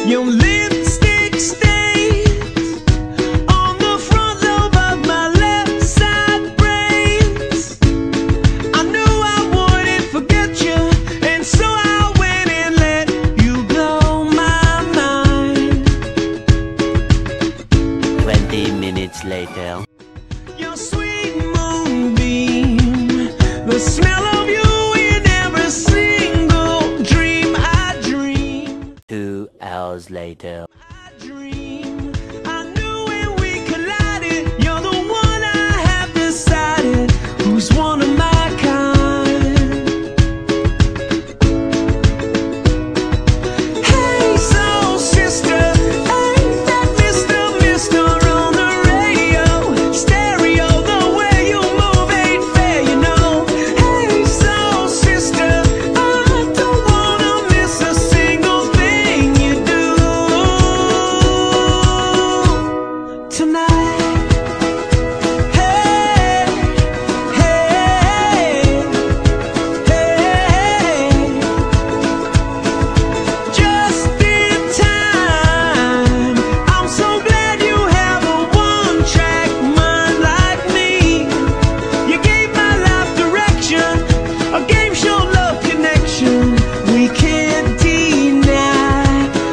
Your lipstick stains on the front lobe of my left side brains. I knew I wouldn't forget you, and so I went and let you blow my mind. 20 minutes later. Your sweet moonbeam, the smell of you in every single dream I dream. 2 hours later. I dream. I knew when we collided, you're the one I have decided who's one of my kind. Hey, soul sister, ain't that Mr. on the radio? Stereo, the way you move ain't fair, you know. Hey, soul sister, I don't wanna miss a single thing you do tonight. Hey, hey, hey, just in time. I'm so glad you have a one-track mind like me. You gave my life direction, a game show love connection we can't deny.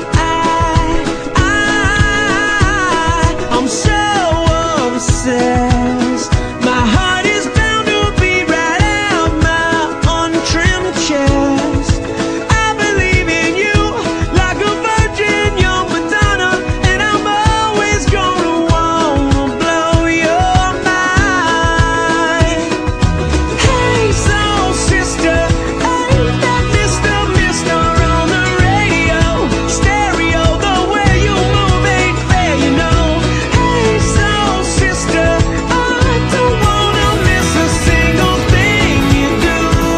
I'm so obsessed. My heart is bound to beat right out my untrimmed chest. I believe in you like a virgin, you're Madonna, and I'm always gonna wanna blow your mind. Hey, soul sister, ain't that Mr. on the radio? Stereo, the way you move ain't fair, you know. Hey, soul sister, I don't wanna miss a single thing you do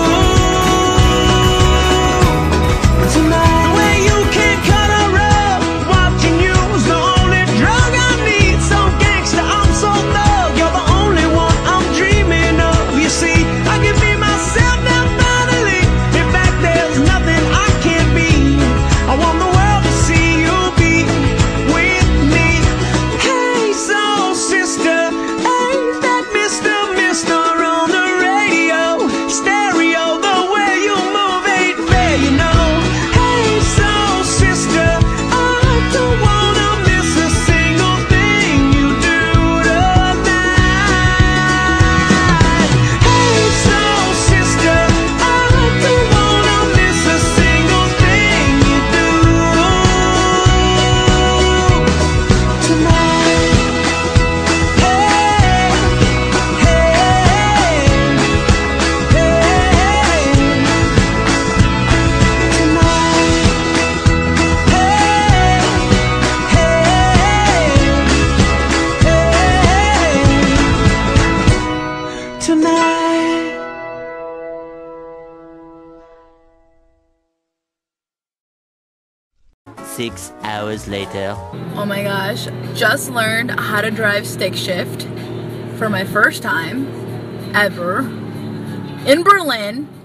tonight. The way you can cut a rug, watching you's the only drug I need. So gangsta, I'm so thug, you're the only one I'm dreaming of. You see, I can be myself now finally. In fact, there's nothing I can't be. I want the world to see you be with me. Hey, soul sister, ain't that Mr. on the radio? Stereo, the way you move ain't fair, you know. Hey, soul sister, I don't wanna miss a single thing you do tonight. Hey, soul sister, I don't wanna miss a single thing you do tonight. Hey, hey, hey, tonight. 6 hours later. Oh my gosh, just learned how to drive stick shift for my first time ever in Berlin.